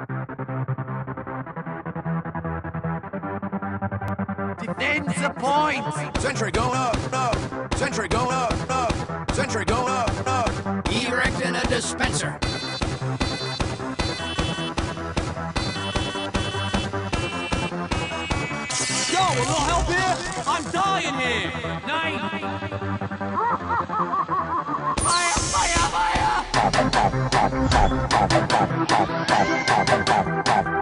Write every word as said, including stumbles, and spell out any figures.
Defends the point! Sentry going up, up! Sentry going up, up! Sentry going up, up! Erecting a dispenser. Yo, a little help here? I'm dying here! Nine! Fire, fire, fire!